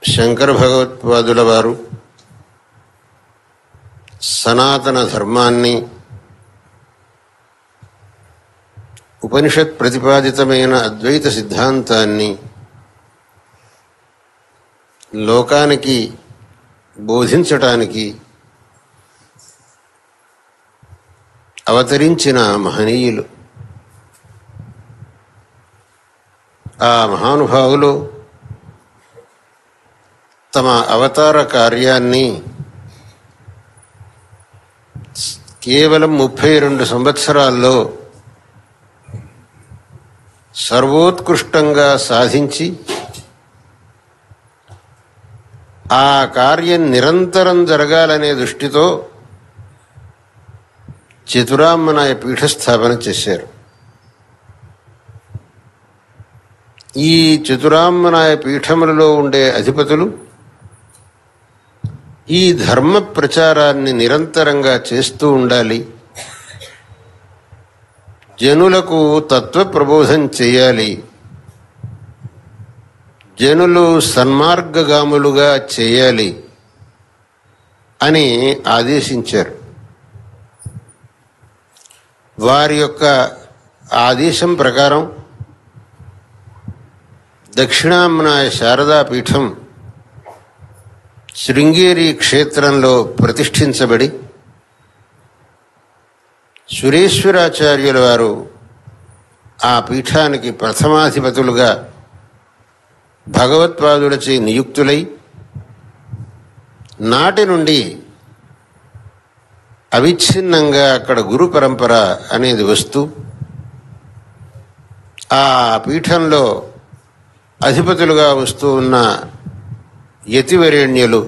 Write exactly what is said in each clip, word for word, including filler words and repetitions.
శంకర భగవత్పాదుల వారు సనాతన ధర్మాన్ని, ఉపనిషత్ ప్రతిపాదితమైన అద్వైత సిద్ధాంతాన్ని లోకానికి బోధించటానికి అవతరించిన మహనీయులు. ఆ మహానుభావులు తమ అవతార కార్యాన్ని కేవలం ముప్పై రెండు సంవత్సరాల్లో సర్వోత్కృష్టంగా సాధించి ఆ కార్యం నిరంతరం జరగాలనే దృష్టితో చతురామ్మనాయ పీఠస్థాపన చేశారు. ఈ చతురామ్మనాయ పీఠములలో ఉండే అధిపతులు ఈ ధర్మ ప్రచారాన్ని నిరంతరంగా చేస్తూ ఉండాలి, జనులకు తత్వ ప్రబోధం చేయాలి, జనులు సన్మార్గగాములుగా చేయాలి అని ఆదేశించారు. వారి యొక్క ఆదేశం ప్రకారం దక్షిణామ్నాయ శారదాపీఠం శృంగేరి క్షేత్రంలో ప్రతిష్ఠించబడి సురేశ్వరాచార్యుల వారు ఆ పీఠానికి ప్రథమాధిపతులుగా భగవత్పాదులచే నియుక్తులై నాటి నుండి అవిచ్ఛిన్నంగా అక్కడ గురు పరంపర అనేది వస్తూ ఆ పీఠంలో అధిపతులుగా వస్తూ ఉన్న యతివరేణ్యులు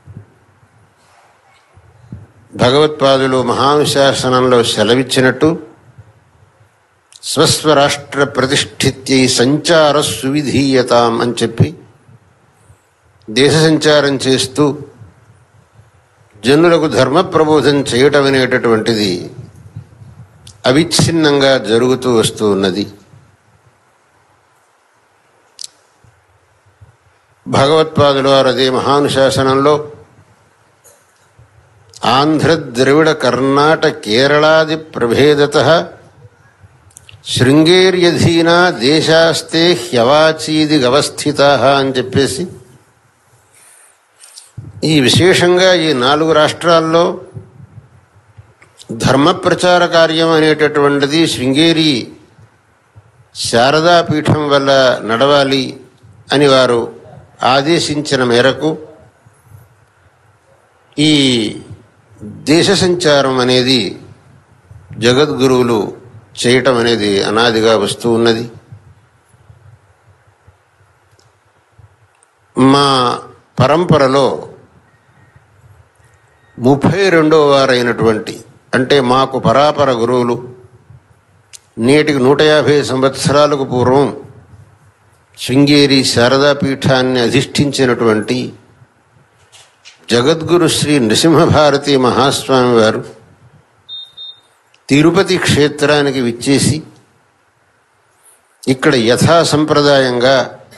భగవత్పాదులు మహానుశాసనంలో సెలవిచ్చినట్టు స్వస్వరాష్ట్ర ప్రతిష్ఠిత్యై సంచార సువిధీయతాం అని చెప్పి దేశ సంచారం చేస్తూ జనులకు ధర్మ ప్రబోధం చేయటం అనేటటువంటిది అవిచ్ఛిన్నంగా జరుగుతూ వస్తూ ఉన్నది. భగవత్పాదుల వారు అదే మహానుశాసనంలో ఆంధ్ర ద్రవిడ కర్ణాట కేరళాది ప్రభేదతః శృంగేర్యధీనా దేశాస్తే హ్యవాచీది గవస్థితాః అని చెప్పేసి ఈ విశేషంగా ఈ నాలుగు రాష్ట్రాల్లో ధర్మ ప్రచార కార్యం అనేటటువంటిది శృంగేరి శారదాపీఠం వల్ల నడవాలి అని వారు ఆదేశించిన మేరకు ఈ దేశ సంచారం అనేది జగద్గురువులు చేయటం అనేది అనాదిగా వస్తూ ఉన్నది. మా పరంపరలో ముప్పై రెండవ వారైనటువంటి అంటే మాకు పరాపర గురువులు నేటికి నూట యాభై సంవత్సరాలకు పూర్వం శృంగేరి శారదాపీఠాన్ని అధిష్ఠించినటువంటి జగద్గురు శ్రీ నృసింహభారతి మహాస్వామి వారు తిరుపతి క్షేత్రానికి విచ్చేసి ఇక్కడ యథా సంప్రదాయంగా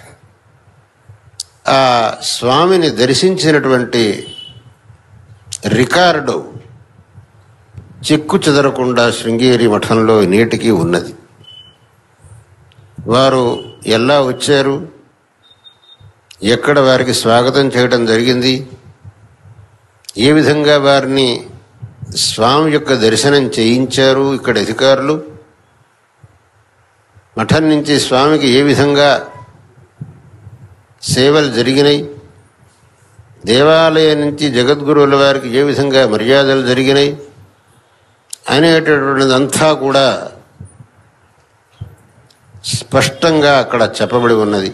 ఆ స్వామిని దర్శించినటువంటి రికార్డు చెక్కు చెదరకుండా శృంగేరి మఠంలో నేటికి ఉన్నది. వారు ఎలా వచ్చారు, ఎక్కడ వారికి స్వాగతం చేయడం జరిగింది, ఏ విధంగా వారిని స్వామి యొక్క దర్శనం చేయించారు, ఇక్కడ అధికారులు మఠం నుంచి స్వామికి ఏ విధంగా సేవలు జరిగినాయి, దేవాలయం నుంచి జగద్గురువుల వారికి ఏ విధంగా మర్యాదలు జరిగినాయి అనేటటువంటిదంతా కూడా స్పష్టంగా అక్కడ చెప్పబడి ఉన్నది.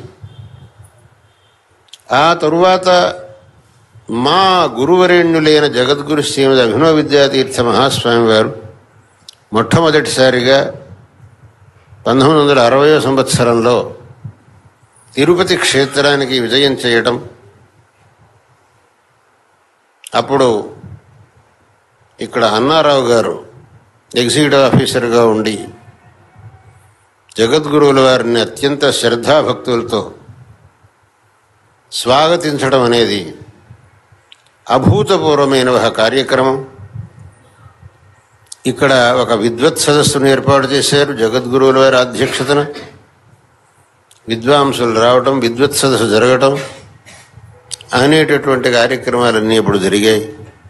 ఆ తరువాత మా గురువరేణ్యులైన జగద్గురు శ్రీమద్ అభినవ విద్యాతీర్థ మహాస్వామి వారు మొట్టమొదటిసారిగా పంతొమ్మిది వందల అరవయో సంవత్సరంలో తిరుపతి క్షేత్రానికి విజయం చేయటం, అప్పుడు ఇక్కడ అన్నారావు గారు ఎగ్జిక్యూటివ్ ఆఫీసర్గా ఉండి జగద్గురువుల వారిని అత్యంత శ్రద్ధాభక్తులతో స్వాగతించడం అనేది అభూతపూర్వమైన ఒక కార్యక్రమం. ఇక్కడ ఒక విద్వత్ సదస్సును ఏర్పాటు చేశారు జగద్గురువుల వారి అధ్యక్షతన. విద్వాంసులు రావటం, విద్వత్ సదస్సు జరగటం అనేటటువంటి కార్యక్రమాలన్నీ ఇప్పుడు జరిగాయి.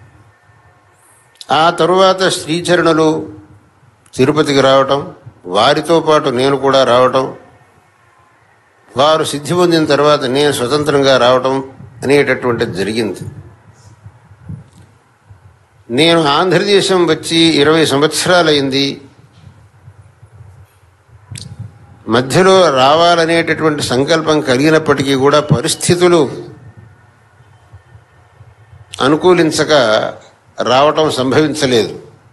ఆ తరువాత శ్రీచరణులు తిరుపతికి రావటం, వారితో పాటు నేను కూడా రావటం, వారు సిద్ధి పొందిన తర్వాత నేను స్వతంత్రంగా రావటం అనేటటువంటిది జరిగింది. నేను ఆంధ్రదేశం వచ్చి ఇరవై సంవత్సరాలైంది. మధ్యలో రావాలనేటటువంటి సంకల్పం కలిగినప్పటికీ కూడా పరిస్థితులు అనుకూలించక రావటం సంభవించలేదు.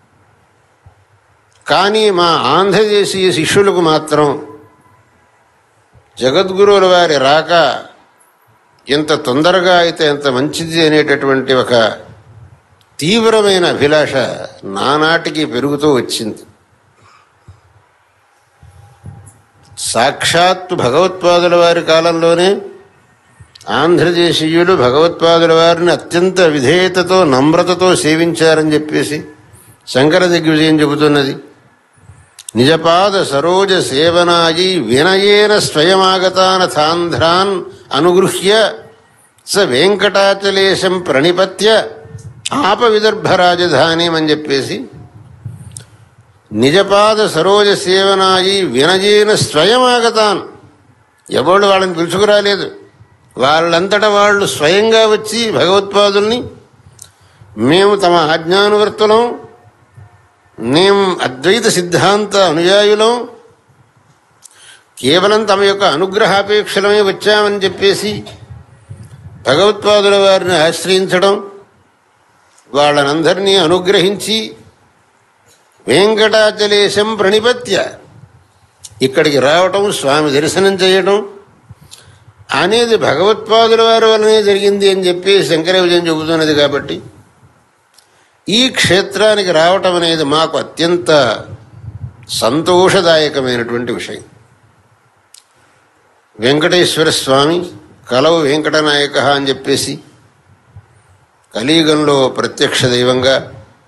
కానీ మా ఆంధ్రదేశీయ శిష్యులకు మాత్రం జగద్గురువుల వారి రాక ఎంత తొందరగా అయితే ఎంత మంచిది అనేటటువంటి ఒక తీవ్రమైన అభిలాష నానాటికి పెరుగుతూ వచ్చింది. సాక్షాత్తు భగవత్పాదుల వారి కాలంలోనే ఆంధ్రదేశీయులు భగవత్పాదుల వారిని అత్యంత విధేయతతో నమ్రతతో సేవించారని చెప్పేసి శంకర దిగ్విజయం చెబుతున్నది. నిజపాద సరోజ సేవనాయి వినయేన స్వయమాగతానథాంధ్రాన్ అనుగృహ్య స వెంకటాచలేశం ప్రణిపత్య ఆప విదర్భ రాజధాని అని చెప్పేసి, నిజపాద సరోజ సేవనాయి వినయేన స్వయమాగతాన్, ఎవరు వాళ్ళని పిలుచుకురాలేదు, వాళ్ళంతటా వాళ్ళు స్వయంగా వచ్చి భగవత్పాదుల్ని మేము తమ ఆజ్ఞానువర్తులం, మేము అద్వైత సిద్ధాంత అనుయాయులం, కేవలం తమ యొక్క అనుగ్రహాపేక్షలమే వచ్చామని చెప్పేసి భగవత్పాదుల వారిని ఆశ్రయించడం, వాళ్ళనందరినీ అనుగ్రహించి వెంకటాచలేశం ప్రణిపత్య ఇక్కడికి రావటం, స్వామి దర్శనం చేయటం అనేది భగవత్పాదుల వారి వల్లనే జరిగింది అని చెప్పి శంకర విజయం చెబుతున్నది. కాబట్టి ఈ క్షేత్రానికి రావటం అనేది మాకు అత్యంత సంతోషదాయకమైనటువంటి విషయం. వెంకటేశ్వర స్వామి కలవు వెంకటనాయక అని చెప్పేసి కలియుగంలో ప్రత్యక్ష దైవంగా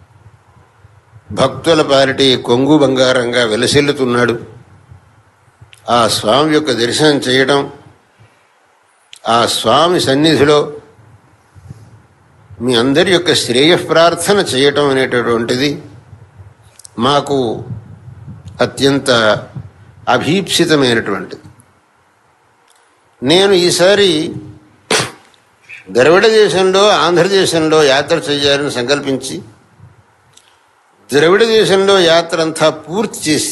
భక్తుల పాలిటి కొంగు బంగారంగా వెలసిల్లుతున్నాడు. ఆ స్వామి యొక్క దర్శనం చేయటం, ఆ స్వామి సన్నిధిలో మీ అందరి యొక్క శ్రేయ ప్రార్థన చేయటం అనేటటువంటిది మాకు అత్యంత అభీప్సితమైనటువంటిది. నేను ఈసారి ద్రవిడ దేశంలో ఆంధ్రదేశంలో యాత్ర చేయాలని సంకల్పించి ద్రవిడ దేశంలో యాత్ర అంతా పూర్తి చేసి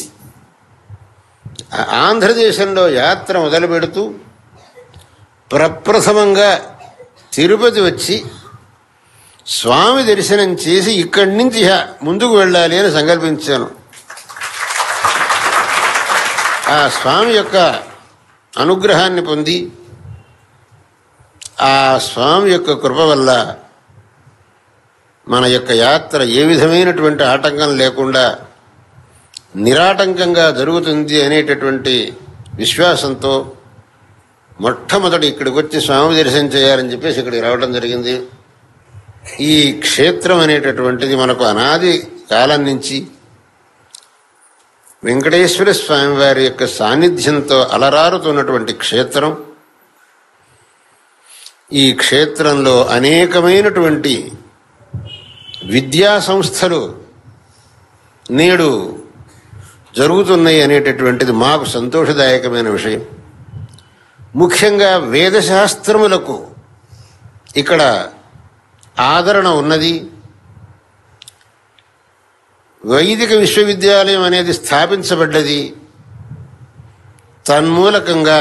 ఆంధ్రదేశంలో యాత్ర మొదలు పెడుతూ ప్రప్రథమంగా తిరుపతి వచ్చి స్వామి దర్శనం చేసి ఇక్కడి నుంచి ముందుకు వెళ్ళాలి అని సంకల్పించాను. ఆ స్వామి యొక్క అనుగ్రహాన్ని పొంది ఆ స్వామి యొక్క కృప వల్ల మన యొక్క యాత్ర ఏ విధమైనటువంటి ఆటంకం లేకుండా నిరాటంకంగా జరుగుతుంది అనేటటువంటి విశ్వాసంతో మొట్టమొదటి ఇక్కడికి వచ్చి స్వామి దర్శనం చేయాలని చెప్పేసి ఇక్కడికి రావడం జరిగింది. ఈ క్షేత్రం అనేటటువంటిది మనకు అనాది కాలం నుంచి వెంకటేశ్వర స్వామి వారి యొక్క సాన్నిధ్యంతో అలరారుతున్నటువంటి క్షేత్రం. ఈ క్షేత్రంలో అనేకమైనటువంటి విద్యా సంస్థలు నేడు జరుగుతున్నాయి అనేటటువంటిది మాకు సంతోషదాయకమైన విషయం. ముఖ్యంగా వేదశాస్త్రములకు ఇక్కడ ఆదరణ ఉన్నది. వైదిక విశ్వవిద్యాలయం అనేది స్థాపించబడ్డది. తన్మూలకంగా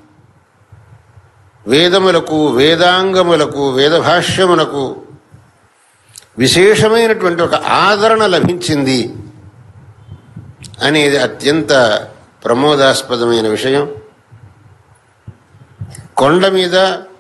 వేదములకు, వేదాంగములకు, వేదభాష్యములకు విశేషమైనటువంటి ఒక ఆదరణ లభించింది అనేది అత్యంత ప్రమోదాస్పదమైన విషయం. కొండ మీద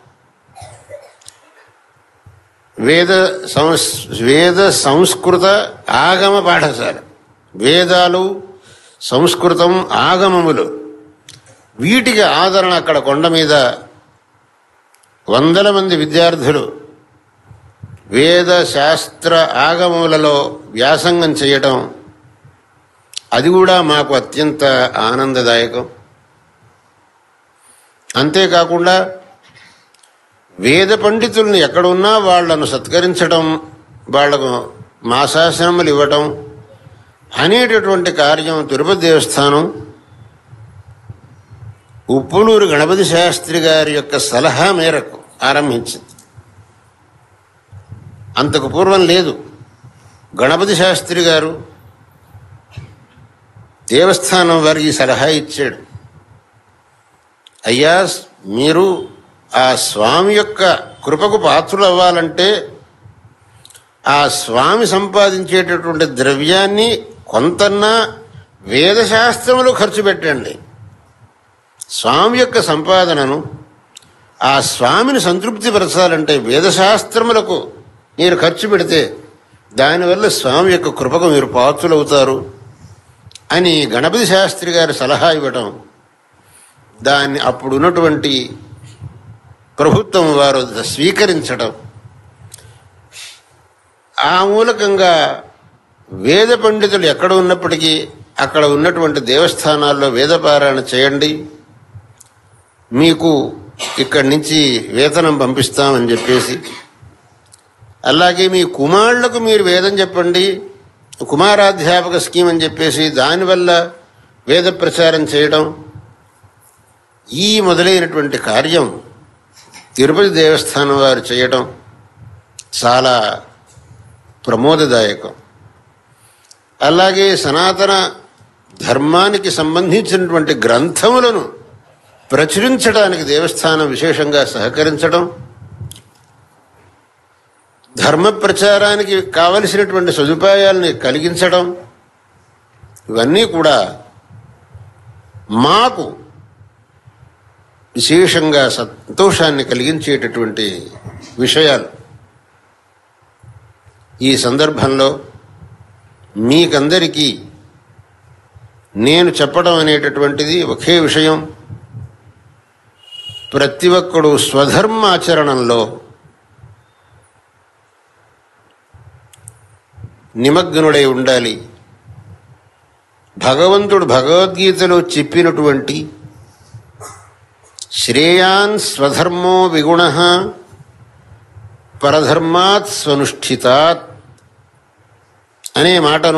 వేద సంస్ వేద సంస్కృత ఆగమ పాఠశాల, వేదాలు, సంస్కృతం, ఆగమములు, వీటికి ఆదరణ అక్కడ కొండ మీద వందల మంది విద్యార్థులు వేద శాస్త్ర ఆగమములలో వ్యాసంగం చేయటం, అది కూడా మాకు అత్యంత ఆనందదాయకం. అంతేకాకుండా వేద పండితుల్ని ఎక్కడున్నా వాళ్లను సత్కరించడం, వాళ్లకు మాసాసనములు ఇవ్వటం అనేటటువంటి కార్యం తిరుపతి దేవస్థానం ఉప్పులూరు గణపతి శాస్త్రి గారి యొక్క సలహా మేరకు ఆరంభించింది. అంతకు పూర్వం లేదు. గణపతి శాస్త్రి గారు దేవస్థానం వారికి సలహా ఇచ్చాడు, అయ్యా మీరు ఆ స్వామి యొక్క కృపకు పాత్రులు అవ్వాలంటే ఆ స్వామి సంపాదించేటటువంటి ద్రవ్యాన్ని కొంతన్నా వేదశాస్త్రములు ఖర్చు పెట్టండి. స్వామి యొక్క సంపాదనను ఆ స్వామిని సంతృప్తిపరచాలంటే వేదశాస్త్రములకు మీరు ఖర్చు పెడితే దానివల్ల స్వామి యొక్క కృపకు మీరు పాత్రులవుతారు అని గణపతి శాస్త్రి గారి సలహా ఇవ్వటం, దాన్ని అప్పుడున్నటువంటి ప్రభుత్వం వారు స్వీకరించడం, ఆ మూలకంగా వేద పండితులు ఎక్కడ ఉన్నప్పటికీ అక్కడ ఉన్నటువంటి దేవస్థానాల్లో వేదపారాయణ చేయండి, మీకు ఇక్కడి నుంచి వేతనం పంపిస్తామని చెప్పేసి, అలాగే మీ కుమారులకు మీరు వేదం చెప్పండి, కుమారాధ్యాపక స్కీమ్ అని చెప్పేసి దానివల్ల వేద ప్రచారం చేయడం, ఈ మొదలైనటువంటి కార్యం తిరుపతి దేవస్థానం వారు చేయడం చాలా ప్రమోదదాయకం. అలాగే సనాతన ధర్మానికి సంబంధించినటువంటి గ్రంథములను ప్రచురించడానికి దేవస్థానం విశేషంగా సహకరించడం, ధర్మ ప్రచారానికి కావలసినటువంటి సదుపాయాలని కలిగించడం, ఇవన్నీ కూడా మాకు విశేషంగా సంతోషాన్ని కలిగించేటటువంటి విషయాలు. ఈ సందర్భంలో మీకందరికీ నేను చెప్పడం అనేటటువంటిది ఒకే విషయం, ప్రతి ఒక్కడు స్వధర్మాచరణంలో నిమగ్నుడై ఉండాలి. భగవంతుడు భగవద్గీతలో చెప్పినటువంటి శ్రేయాన్ స్వధర్మో విగుణః పరధర్మాత్ స్వనుష్ఠితాత్ అనే మాటను,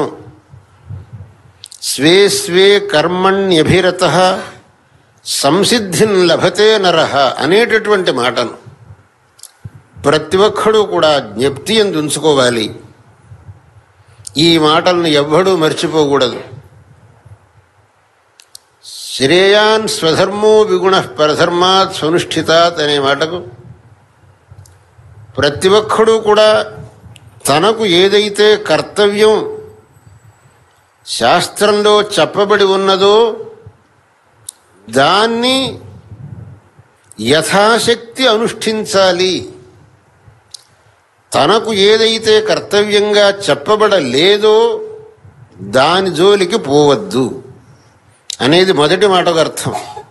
స్వే స్వే కర్మణ్యభిరతః సంసిద్ధిం లభతే నరః అనేటటువంటి మాటను ప్రతి ఒక్కడూ కూడా జ్ఞప్తి యందు ఉంచుకోవాలి. ఈ మాటలను ఎవ్వడూ మర్చిపోకూడదు. శ్రేయాన్ స్వధర్మో విగుణః పరధర్మాత్ స్వనుష్ఠితాత్ అనే మాటకు ప్రతి ఒక్కడూ కూడా తనకు ఏదైతే కర్తవ్యం శాస్త్రంలో చెప్పబడి ఉన్నదో దాన్ని యథాశక్తి అనుష్ఠించాలి. తనకు ఏదైతే కర్తవ్యంగా చెప్పబడలేదో దాని జోలికి పోవద్దు అనేది మొదటి మాటకు అర్థం.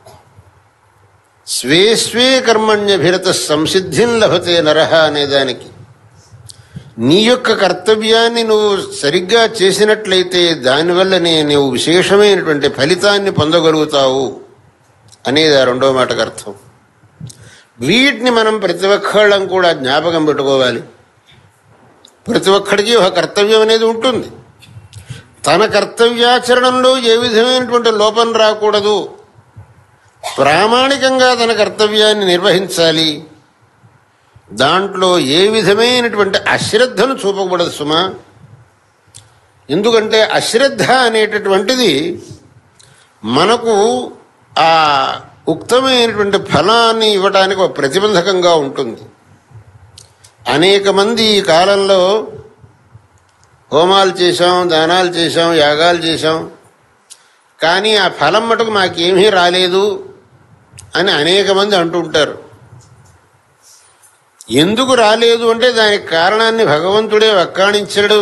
స్వే స్వే కర్మణ్యభిరత సంసిద్ధిం లభతే నరః అనేదానికి నీ యొక్క కర్తవ్యాన్ని నువ్వు సరిగ్గా చేసినట్లయితే దానివల్లనే నువ్వు విశేషమైనటువంటి ఫలితాన్ని పొందగలుగుతావు అనేది ఆ రెండో మాటకు అర్థం. వీటిని మనం ప్రతి ఒక్కళ్ళం కూడా జ్ఞాపకం పెట్టుకోవాలి. ప్రతి ఒక్కడికి ఒక కర్తవ్యం అనేది ఉంటుంది. తన కర్తవ్యాచరణంలో ఏ విధమైనటువంటి లోపం రాకూడదు, ప్రామాణికంగా తన కర్తవ్యాన్ని నిర్వహించాలి. దాంట్లో ఏ విధమైనటువంటి అశ్రద్ధను చూపకూడదు సుమా. ఎందుకంటే అశ్రద్ధ అనేటటువంటిది మనకు ఆ ఉక్తమైనటువంటి ఫలాన్ని ఇవ్వడానికి ఒక ప్రతిబంధకంగా ఉంటుంది. అనేక మంది ఈ కాలంలో హోమాలు చేశాం, దానాలు చేశాం, యాగాలు చేశాం, కానీ ఆ ఫలం మటుకు మాకేమీ రాలేదు అని అనేక మంది అంటుంటారు. ఎందుకు రాలేదు అంటే దానికి కారణాన్ని భగవంతుడే వక్కాణించాడు.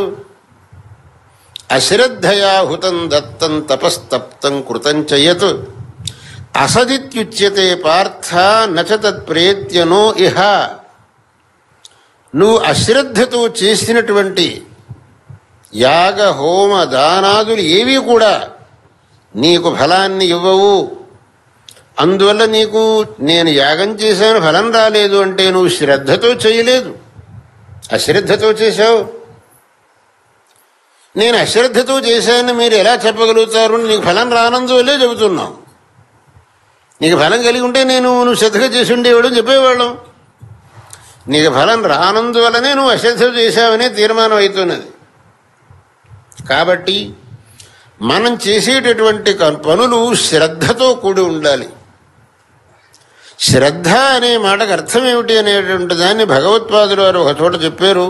అశ్రద్ధయా హుతం దత్తం తపస్తప్తం కృతం చయత్ అసదిత్యుచ్యతే పార్థ నచ తత్ప్రేత్యనో ఇహ. నువ్వు అశ్రద్ధతో చేసినటువంటి యాగ హోమ దానాదులు ఏవీ కూడా నీకు ఫలాన్ని ఇవ్వవు. అందువల్ల నీకు నేను యాగం చేశాను ఫలం రాలేదు అంటే నువ్వు శ్రద్ధతో చేయలేదు, అశ్రద్ధతో చేశావు. నేను అశ్రద్ధతో చేశానని మీరు ఎలా చెప్పగలుగుతారు? నీకు ఫలం రానందువల్లే చెబుతున్నాం. నీకు ఫలం కలిగి ఉంటే నేను నువ్వు శ్రద్ధగా చేసి ఉండేవాడు చెప్పేవాళ్ళం. నీకు ఫలం రానందువల్లనే నువ్వు అశ్రద్ధ చేశావనే తీర్మానం అవుతున్నది. కాబట్టి మనం చేసేటటువంటి పనులు శ్రద్ధతో కూడి ఉండాలి. శ్రద్ధ అనే మాటకు అర్థం ఏమిటి అనేటువంటి దాన్ని భగవత్పాదులు వారు ఒక చోట చెప్పారు.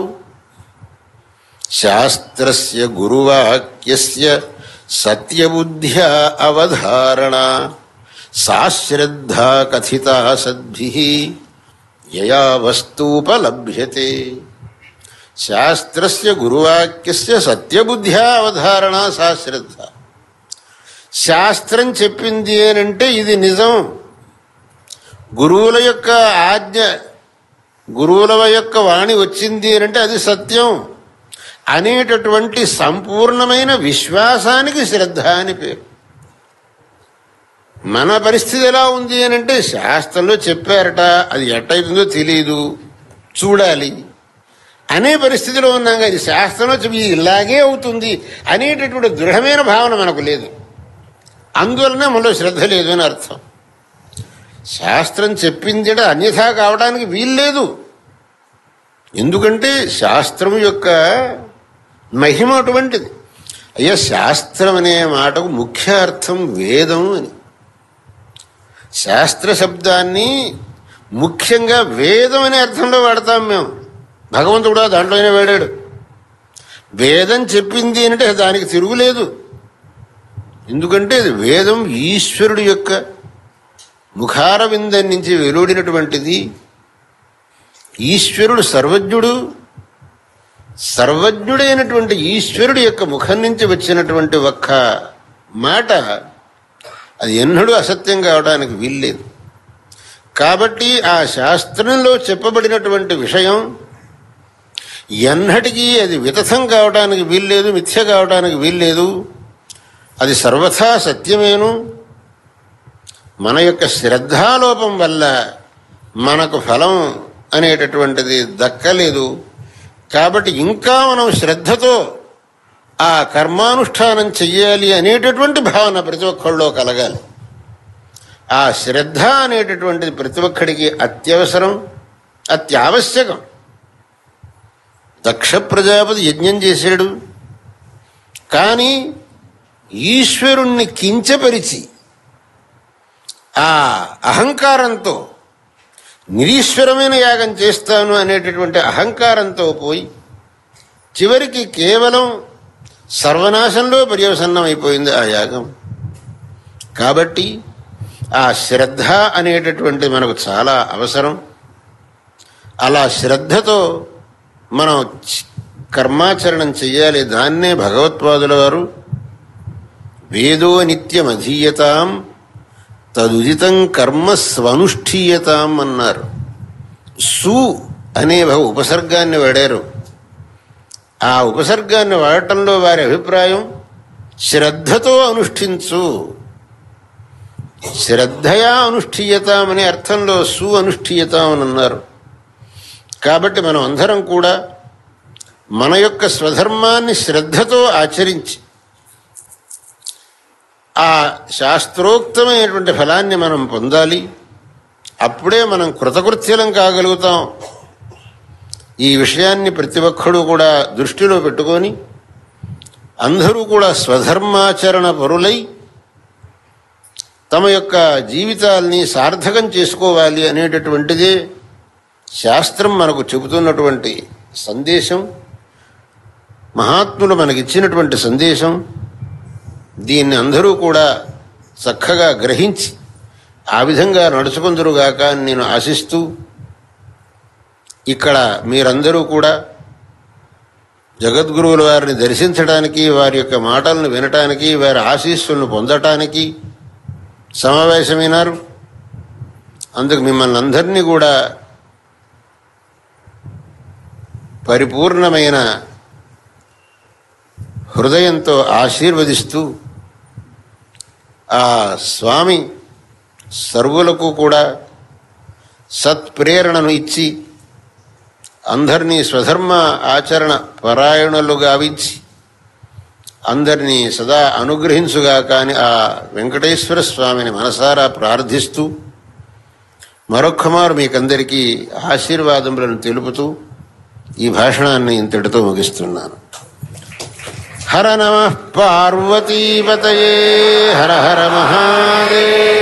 శాస్త్రస్య గురువాక్యస్య సత్యబుద్ధ్యా అవధారణ సా శ్రద్ధా కథితా సద్భిః యయా వస్తూపలభ్యతే. శాస్త్రస్య గురువాక్యస్య సత్యబుద్ధ్యా అవధారణ సా శ్రద్ధ. శాస్త్రం చెప్పింది అనంటే ఇది నిజం. గురువుల యొక్క ఆజ్ఞ, గురువుల యొక్క వాణి వచ్చింది అనంటే అది సత్యం అనేటటువంటి సంపూర్ణమైన విశ్వాసానికి శ్రద్ధ అని పేరు. మన పరిస్థితి ఎలా ఉంది అనంటే శాస్త్రంలో చెప్పారట, అది ఎట్టయితుందో తెలియదు, చూడాలి అనే పరిస్థితిలో ఉన్నాం. ఇది శాస్త్రంలో చెప్పి ఇలాగే అవుతుంది అనేటటువంటి దృఢమైన భావన మనకు లేదు. అందువలన మనలో శ్రద్ధ లేదు అని అర్థం. శాస్త్రం చెప్పింది అన్యథా కావడానికి వీల్లేదు. ఎందుకంటే శాస్త్రం యొక్క మహిమ అటువంటిది. అయ్యా, శాస్త్రం అనే మాటకు ముఖ్య అర్థం వేదం అని. శాస్త్ర శబ్దాన్ని ముఖ్యంగా వేదం అనే అర్థంలో వాడతాం మేము. భగవంతుడు కూడా దాంట్లోనే వాడాడు. వేదం చెప్పింది అంటే దానికి తిరుగులేదు. ఎందుకంటే వేదం ఈశ్వరుడు యొక్క ముఖార విందం నుంచి వెలువడినటువంటిది. ఈశ్వరుడు సర్వజ్ఞుడు. సర్వజ్ఞుడైనటువంటి ఈశ్వరుడు యొక్క ముఖం నుంచి వచ్చినటువంటి ఒక్క మాట అది ఎన్నడూ అసత్యం కావడానికి వీల్లేదు. కాబట్టి ఆ శాస్త్రంలో చెప్పబడినటువంటి విషయం ఎన్నటికీ అది వితథం కావడానికి వీల్లేదు, మిథ్య కావడానికి వీల్లేదు. అది సర్వథా సత్యమేను. మన యొక్క శ్రద్ధాలోపం వల్ల మనకు ఫలం అనేటటువంటిది దక్కలేదు. కాబట్టి ఇంకా మనం శ్రద్ధతో ఆ కర్మానుష్ఠానం చెయ్యాలి అనేటటువంటి భావన ప్రతి ఒక్కళ్ళలో కలగాలి. ఆ శ్రద్ధ అనేటటువంటిది ప్రతి ఒక్కడికి అత్యవసరం, అత్యావశ్యకం. దక్ష ప్రజాపతి యజ్ఞం చేశాడు, కానీ ఈశ్వరుణ్ణి కించపరిచి ఆ అహంకారంతో నిరీశ్వరమైన యాగం చేస్తాను అనేటటువంటి అహంకారంతో పోయి చివరికి కేవలం సర్వనాశంలో పర్యవసన్నం అయిపోయింది ఆ యాగం. కాబట్టి ఆ శ్రద్ధ అనేటటువంటి మనకు చాలా అవసరం. అలా శ్రద్ధతో మనం కర్మాచరణం చెయ్యాలి. దాన్నే భగవత్పాదుల వారు వేదో నిత్యమధీయతాం తదుదితం కర్మ స్వనుష్ఠీయతాం అన్నారు. సు అనే ఉపసర్గాన్ని వాడారు. ఆ ఉపసర్గాన్ని వాడటంలో వారి అభిప్రాయం శ్రద్ధతో అనుష్ఠించు, శ్రద్ధయా అనుష్ఠీయతాం అనే అర్థంలో సు అనుష్ఠీయతాం అని అన్నారు. కాబట్టి మనం అందరం కూడా మన యొక్క స్వధర్మాన్ని శ్రద్ధతో ఆచరించి ఆ శాస్త్రోక్తమైనటువంటి ఫలాన్ని మనం పొందాలి. అప్పుడే మనం కృతకృత్యులం కాగలుగుతాం. ఈ విషయాన్ని ప్రతి ఒక్కడూ కూడా దృష్టిలో పెట్టుకొని అందరూ కూడా స్వధర్మాచరణ పరులై తమ యొక్క జీవితాల్ని సార్థకం చేసుకోవాలి అనేటటువంటిదే శాస్త్రం మనకు చెబుతున్నటువంటి సందేశం, మహాత్ములు మనకిచ్చినటువంటి సందేశం. దీన్ని అందరూ కూడా చక్కగా గ్రహించి ఆ విధంగా నడుచుకుందరుగాక అని నేను ఆశిస్తూ, ఇక్కడ మీరందరూ కూడా జగద్గురువుల వారిని దర్శించడానికి, వారి యొక్క మాటలను వినటానికి, వారి ఆశీస్సులను పొందటానికి సమావేశమైనారు. అందుకు మిమ్మల్ని అందరినీ కూడా పరిపూర్ణమైన హృదయంతో ఆశీర్వదిస్తూ ఆ స్వామి సర్వులకు కూడా సత్ప్రేరణను ఇచ్చి అందరినీ స్వధర్మ ఆచరణ పరాయణులు గావించి అందరినీ సదా అనుగ్రహించుగా కాని ఆ వెంకటేశ్వర స్వామిని మనసారా ప్రార్థిస్తూ మరొక్కమారు మీకందరికీ ఆశీర్వాదములను తెలుపుతూ ఈ భాషణాన్ని ఇంతటితో ముగిస్తున్నాను. హర నమః పార్వతీపతయే హర హర మహాదేవ.